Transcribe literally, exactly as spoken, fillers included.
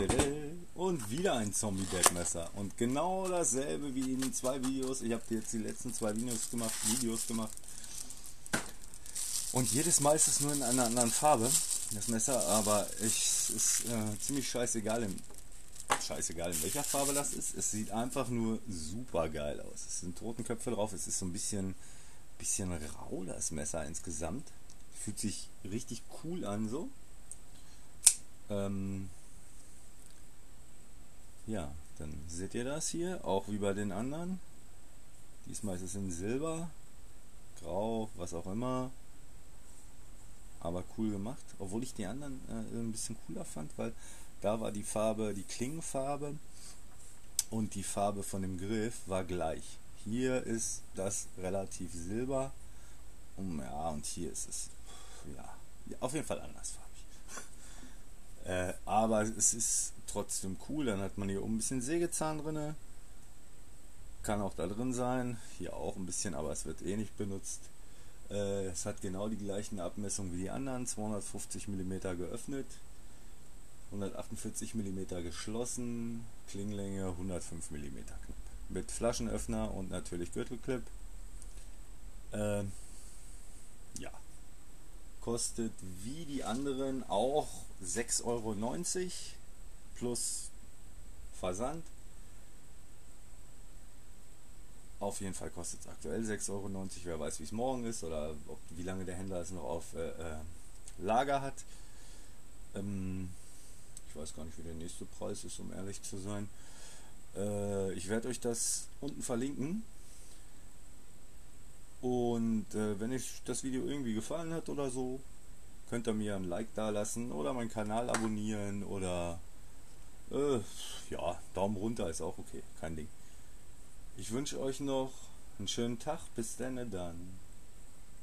Und wieder ein Zombie-Dead-Messer. Und genau dasselbe wie in zwei Videos. Ich habe jetzt die letzten zwei Videos gemacht, Videos gemacht. Und jedes Mal ist es nur in einer anderen Farbe, das Messer. Aber es ist äh, ziemlich scheißegal in, scheißegal in welcher Farbe das ist. Es sieht einfach nur super geil aus. Es sind Totenköpfe drauf. Es ist so ein bisschen, bisschen rau, das Messer insgesamt. Fühlt sich richtig cool an so. Ähm, ja, dann seht ihr das hier, auch wie bei den anderen. Diesmal ist es in Silber, Grau, was auch immer. Aber cool gemacht, obwohl ich die anderen äh, ein bisschen cooler fand, weil da war die Farbe, die Klingenfarbe und die Farbe von dem Griff war gleich. Hier ist das relativ silber und, ja, und hier ist es ja, auf jeden Fall andersfarbig. Äh, aber es ist trotzdem cool. Dann hat man hier oben ein bisschen Sägezahn drin. Kann auch da drin sein. Hier auch ein bisschen, aber es wird eh nicht benutzt. Äh, es hat genau die gleichen Abmessungen wie die anderen. zweihundertfünfzig Millimeter geöffnet, hundertachtundvierzig Millimeter geschlossen, Klingenlänge hundertfünf Millimeter knapp. Mit Flaschenöffner und natürlich Gürtelclip. Äh, ja. Kostet wie die anderen auch sechs Euro neunzig plus Versand. Auf jeden Fall kostet es aktuell sechs Euro neunzig. Wer weiß, wie es morgen ist oder ob, wie lange der Händler es noch auf äh, äh, Lager hat. Ähm, ich weiß gar nicht, wie der nächste Preis ist, um ehrlich zu sein. Äh, ich werde euch das unten verlinken. Und äh, wenn euch das Video irgendwie gefallen hat oder so, könnt ihr mir ein Like da lassen oder meinen Kanal abonnieren oder äh, ja, Daumen runter ist auch okay, kein Ding. Ich wünsche euch noch einen schönen Tag, bis dann dann.